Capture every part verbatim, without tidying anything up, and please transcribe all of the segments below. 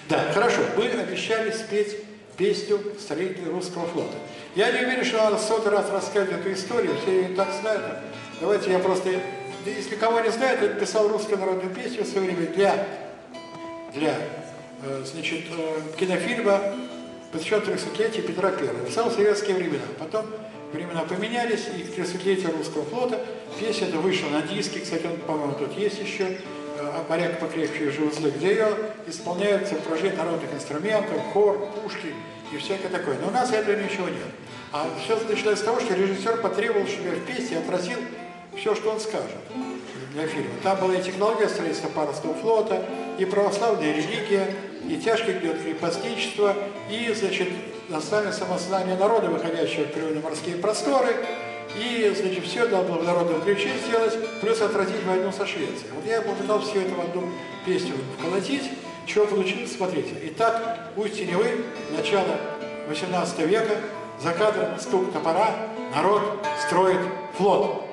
Да, хорошо. Вы обещали спеть песню строителей русского флота. Я не уверен, что надо сотый раз рассказать эту историю, все ее так знают. Давайте я просто, если кого не знает, я писал русскую народную песню в свое время для, для значит, кинофильма, посвященного трехсотлетию Петра Первого. Писал в советские времена. Потом времена поменялись, и к трехсотлетию русского флота песня эта вышла на диске, кстати, он, по-моему, тут есть еще, «Моряк покрепче уже узлы», где ее исполняют сопровождение народных инструментов, хор, пушки и всякое такое. Но у нас этого ничего нет. А все начинается с того, что режиссер потребовал, чтобы я в песне отразил все, что он скажет для фильма. Там была и технология строительства парусного флота, и православная религия, и тяжкий гнет крепостничества, и, значит, национальное самосознание народа, выходящего в морские просторы, и, значит, все надо было в народном ключе сделать, плюс отразить войну со Швецией. Вот я попытался все это в одну песню вколотить. Чего получилось? Смотрите. Итак, «Устье Невы», начало восемнадцатого века, за кадром стук топора, народ строит флот.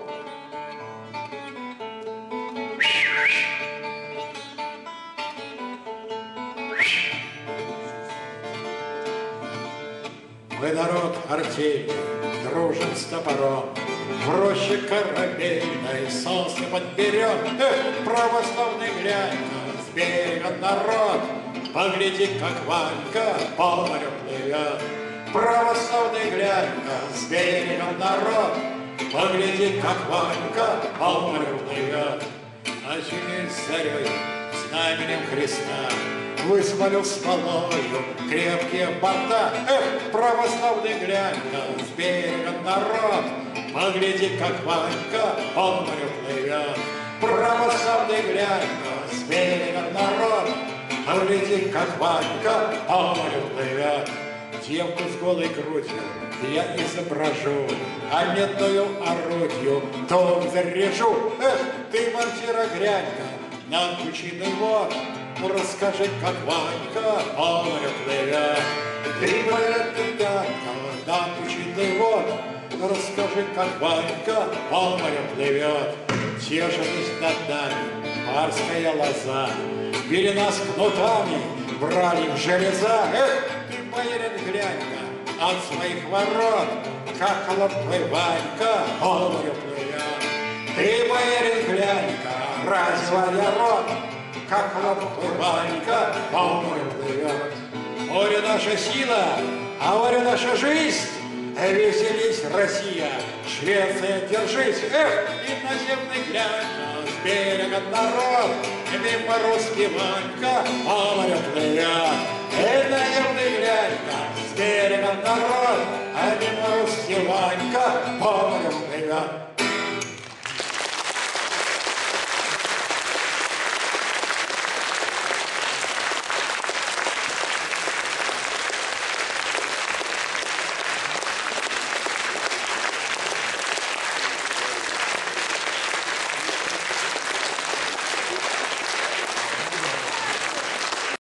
Мы народ артельный, дружим с топором, в роще корабельной сосны подберем. Эх, православный глянь, с берега народ, погляди, как Ванька по морю плывет. Православный глянь, с берега народ, погляди, как Ванька по морю плывет. А через зарей знаменем Христа высмолил смолою крепкие борта. Эх, православный глянь, с берега народ, погляди, как Ванька по морю плывет. Православный глянь, с берега народ, погляди, как Ванька по морю плывет. Девку с голой грудью я изображу, а медную орудью дом заряжу. Эх, ты, мортира, глянь-ка на пучиный вод, расскажи, как Ванька по морю плывет. Ты, моя туда-ка на пучиный вод, расскажи, как Ванька по морю плывет. Тешились над нами барская лоза, били нас кнутами, брали в железа. Эх, ты, боярин, глянь-ка от своих ворот, как холодной Ванька по морю плывет. Ты, боярин, глянь-ка, разводя рот, как холодной Ванька по морю плывет. Море наша сила, а море наша жизнь. Веселись, Россия, Швеция, держись. Эх, иноземный глянь, с берега народ, мимо русский Ванька по морю